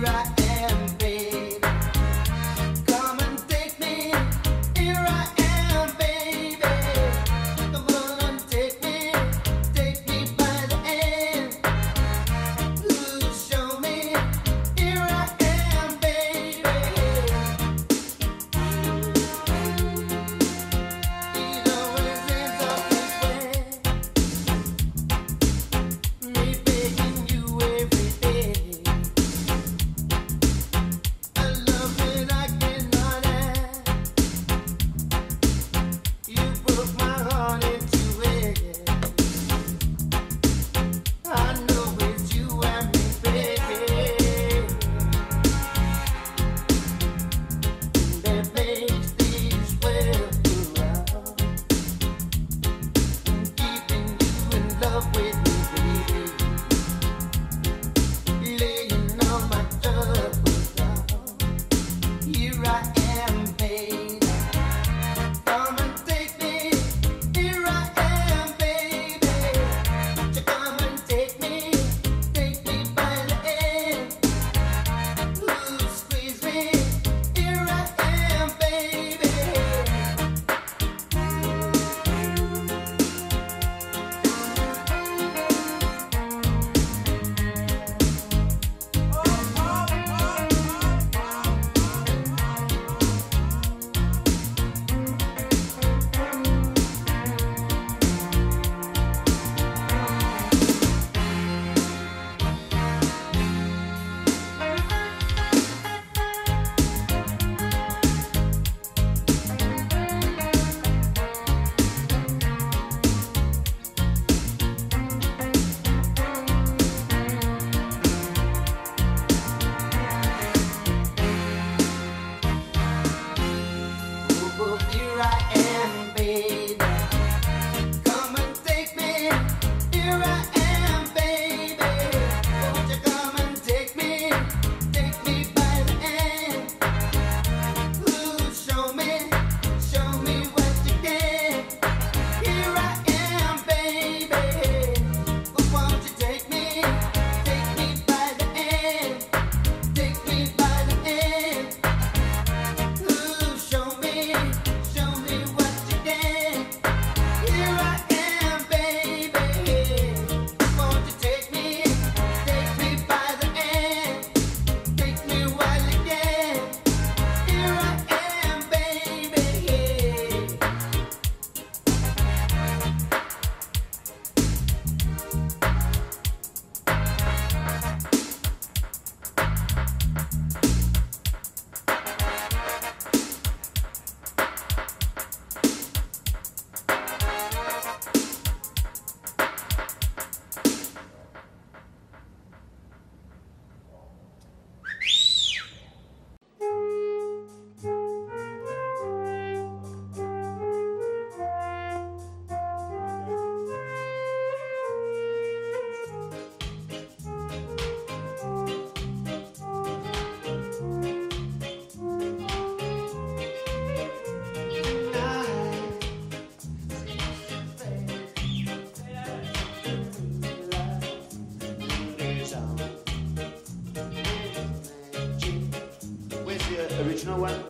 original one.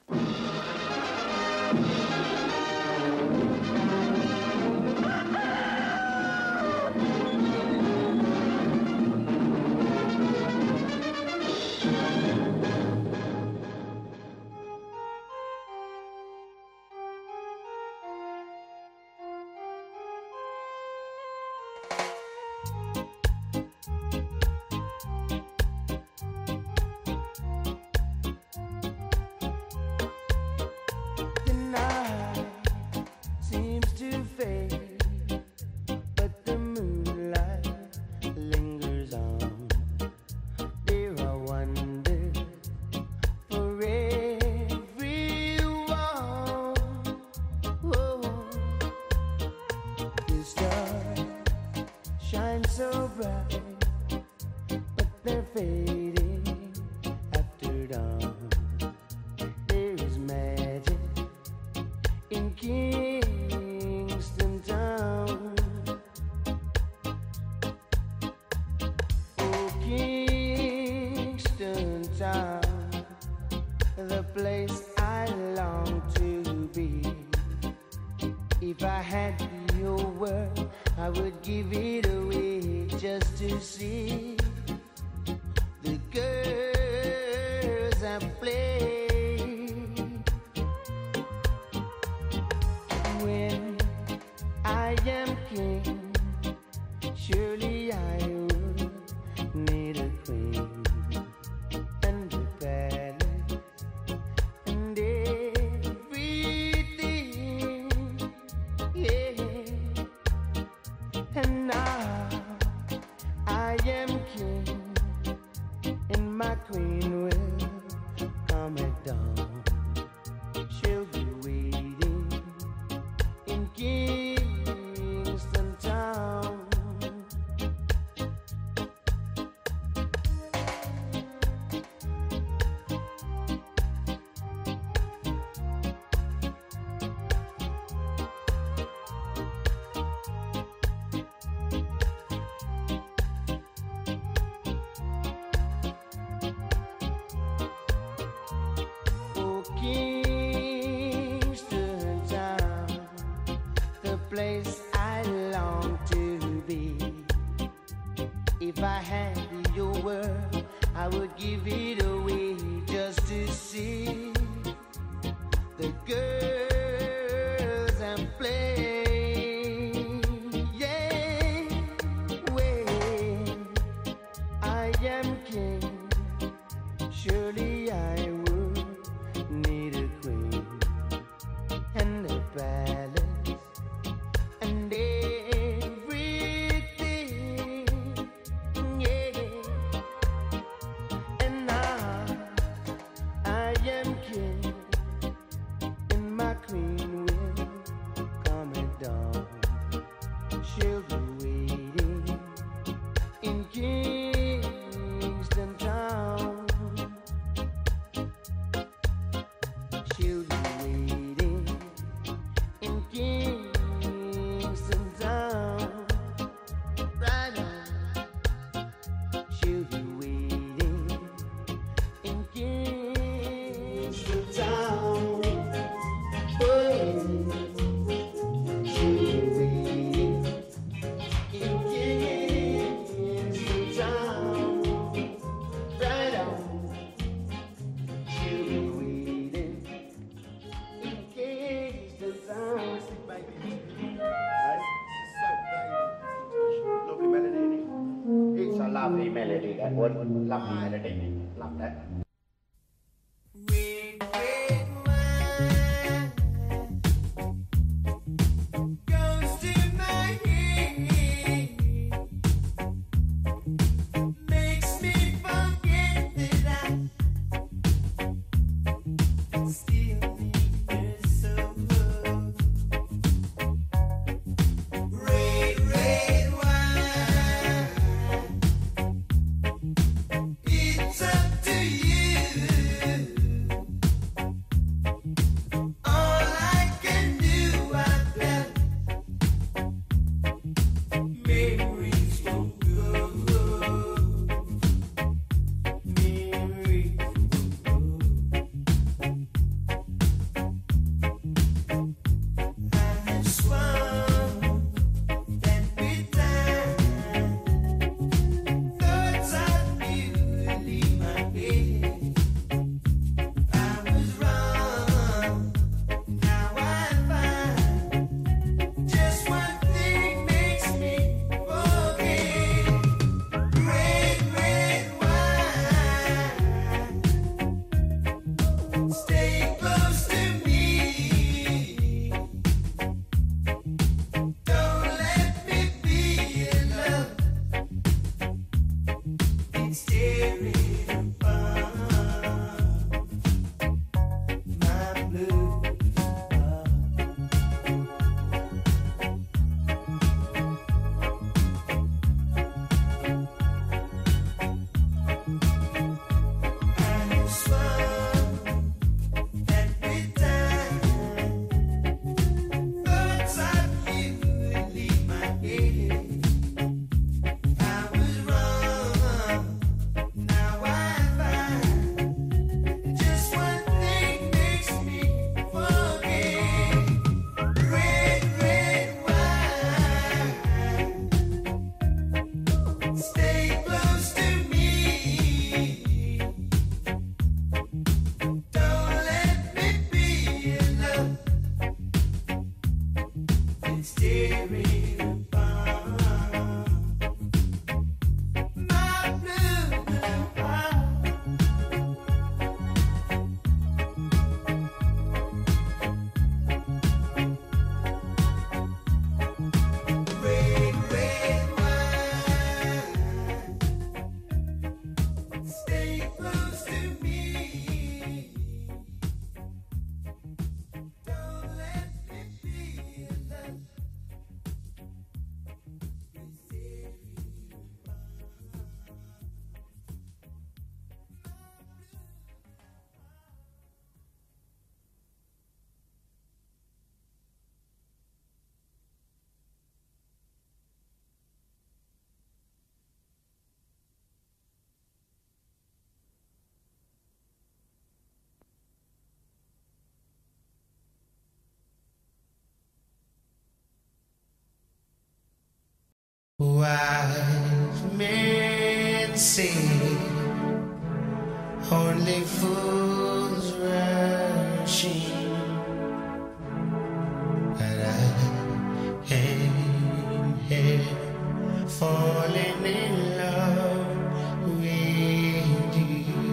So bright, but they're fading after dawn. There is magic in Kingston town. Oh, Kingston town. place I long to be. If I had your word, I would give it away just to see the girls I play. When I am king, surely I would need a queen and a palace and everything, yeah. And now I am king, and my queen will come at dawn. She'll be waiting in Kingston Town. Oh, Kingston Town, the place I long to be. If I had your word, I would give it away just to see the girls I'm playing. Yeah, when I am king, surely I would need a queen and a palace and everything, yeah. And now I am king, and my queen will come at dawn. She'll be waiting in Kingston Town. She'll be waiting in Kingston Town. Right on. She'll be waiting in Kingston Town. Oh, she'll be waiting in Kingston Town. Right on. She'll be waiting in Kingston Town. Lovely melody, isn't it? It's a lovely melody, that one. Lovely melody. Love that. Goes to my head, makes me forget that I still need her so good. Red, red wine, it's up to you. All I can do, I've got memories from good. Memories from good. I have swum that with time. Thoughts of you leave my head. I was wrong. Now I find just one thing makes me forget. Red, red wine, stay close to me. Don't let me be in love. It's tearing apart my blue heart. I have swum that with time. Thoughts of you leave my head. I was wrong. Now I Stay close to me. Don't let me feel that. Wise men say only fools rush in, but I am here falling in love with you.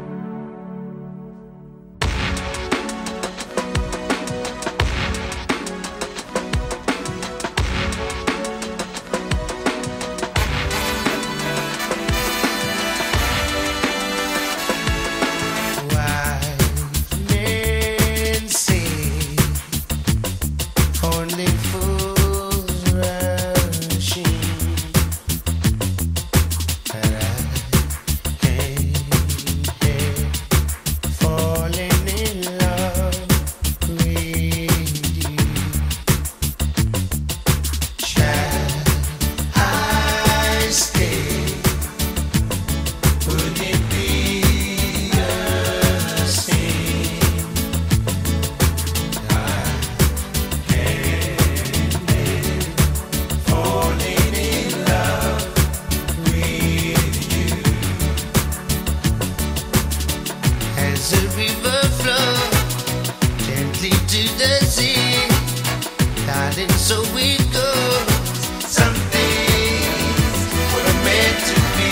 So it goes. Some things were meant to be.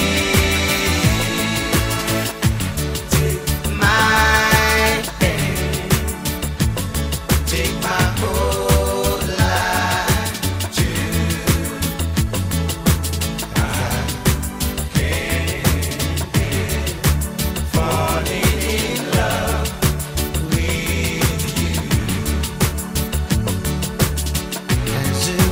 Take my hand, take my whole life too. I can't help falling in love with you. As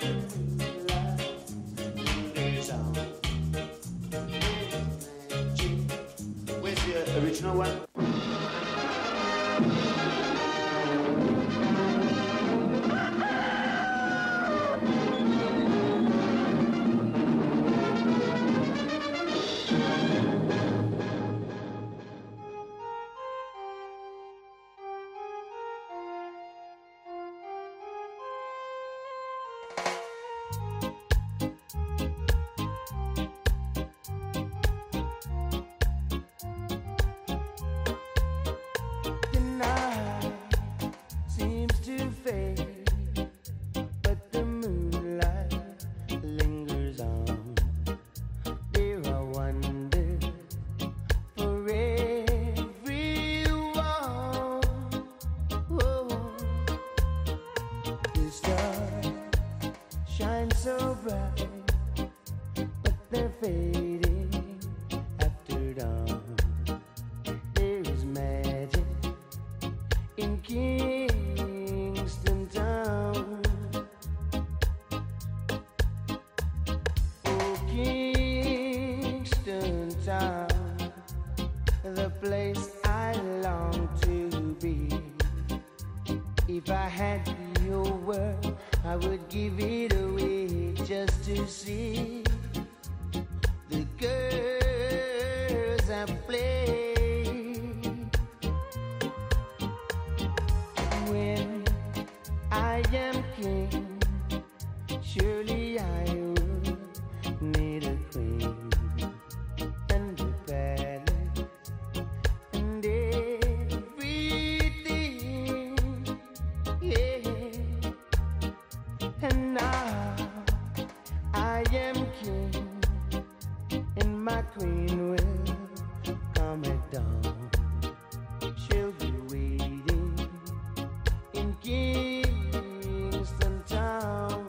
lingers on. Where's the original one? The night seems to fade, but the moonlight lingers on. There are wonders for everyone. Oh, the stars shine so bright, but they're fading after dawn. There is magic in Kingston Town. Oh, Kingston Town, the place I long to be. If I had your word, I would give it away just to see the girls I play. When I am king, surely I would need a queen and a palace and everything, yeah. And now I am king, and my queen will come at dawn. She'll be waiting in Kingston Town.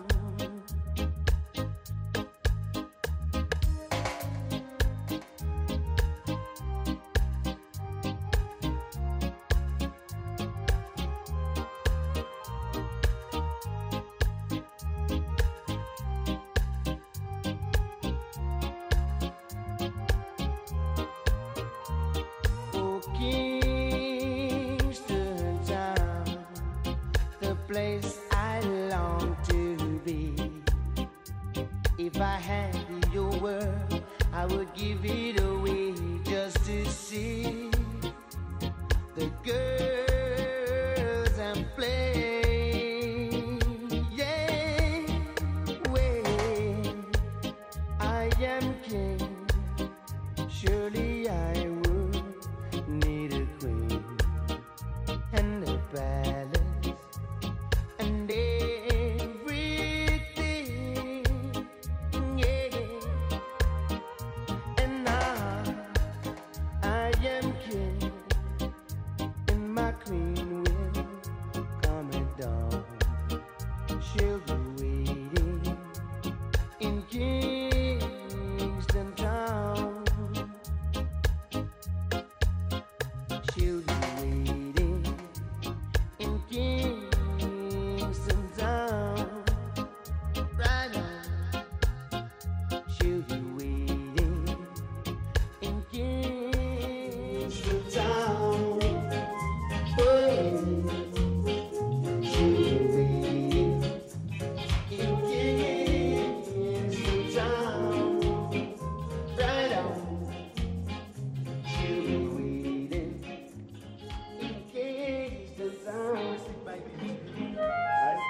Oh, Kingston Town, the place I long to be. If I had your word, I would give it away just to see the girls I'm playing. Yeah, when I am king, surely I would need a queen and a palace and everything, yeah. And now I am king, and my queen will come at dawn. She'll be waiting in Kingston Town. She'll be waiting in Kingston Town. Right on. She'll be waiting in Kingston Town. Waiting. She'll be waiting in Kingston Town. Right on. She'll be waiting in Kingston Town. Right?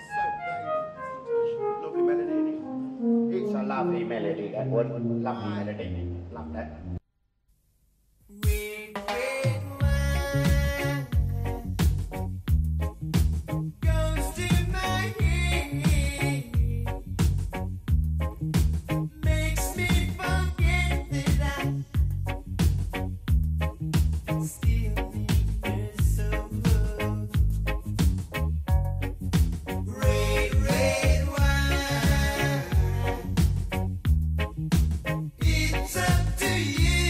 Lovely melody, isn't it? It's a lovely melody, that one. Lovely melody. Love that. Red, red wine goes to my head, makes me forget that I still need her so much. Red, red wine, it's up to you.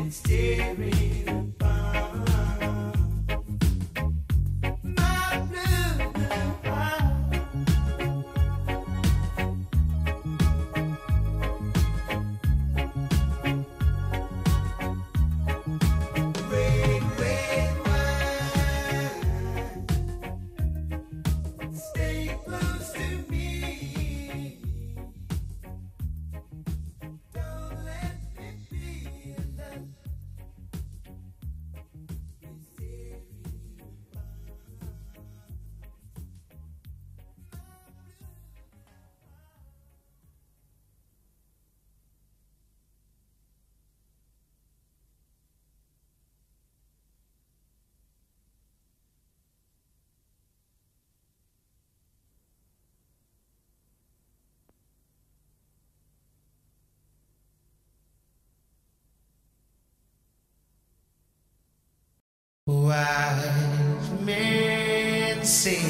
Wise men say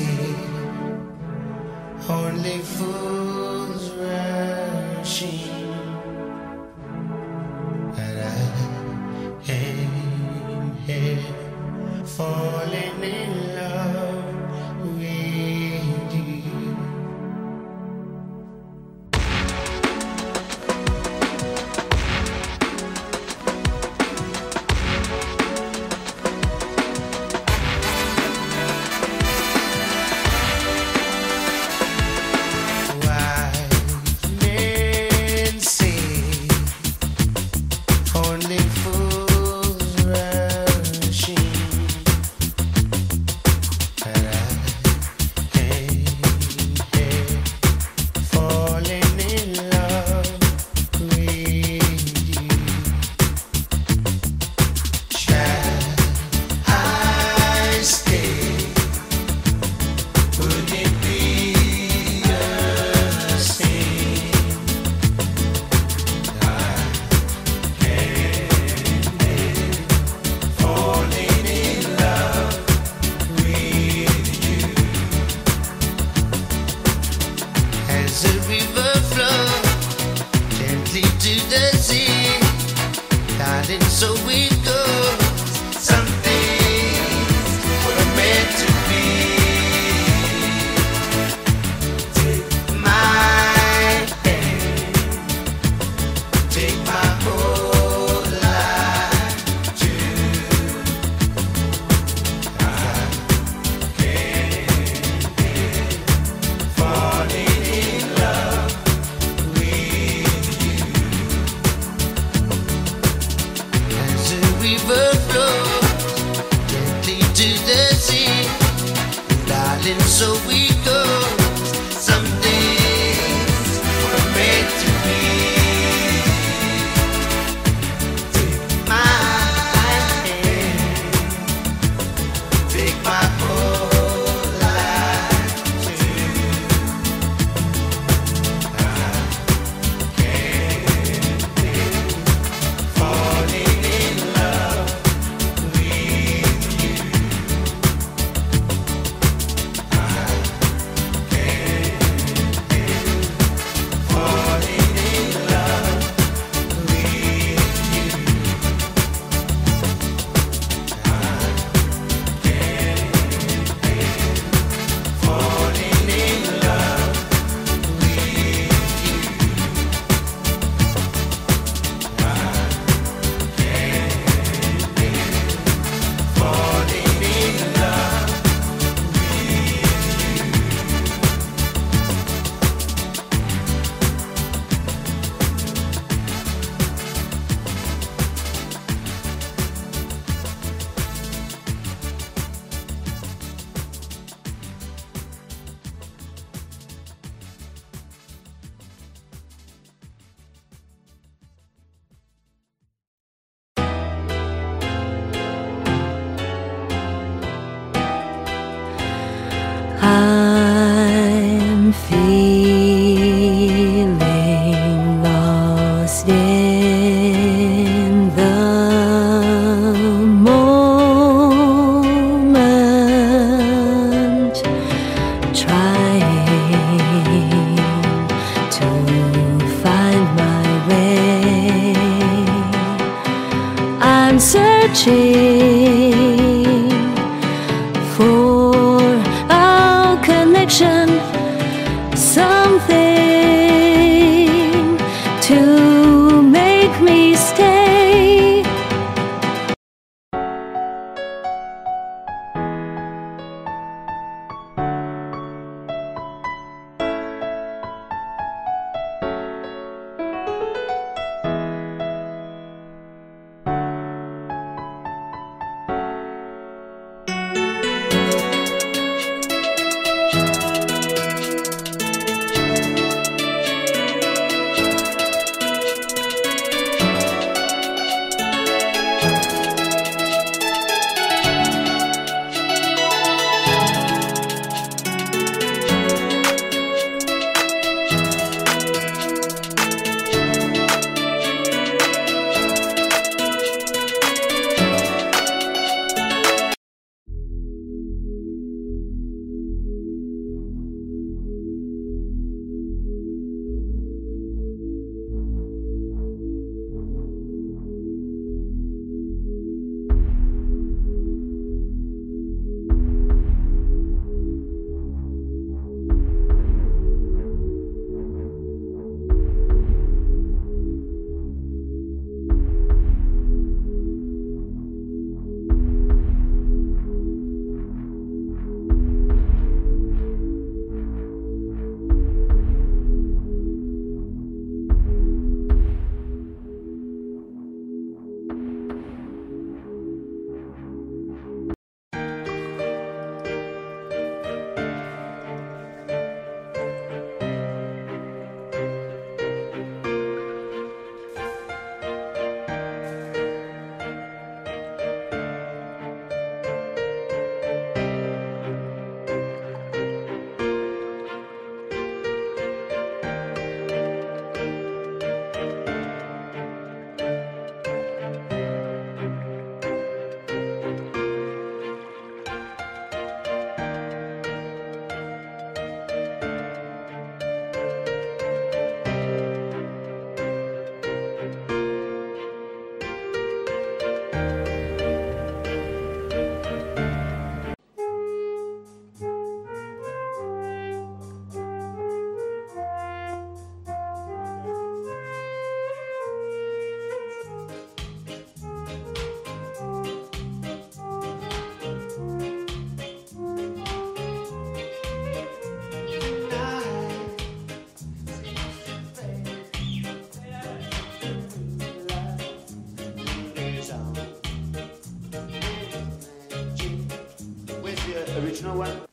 only fools rush in, but I am here falling in love with you. So we go. Some things were meant to be. Take my hand, take my whole life too. I can't help falling in love with you. As a river I'm searching for our connection, something to make me stay. Original one?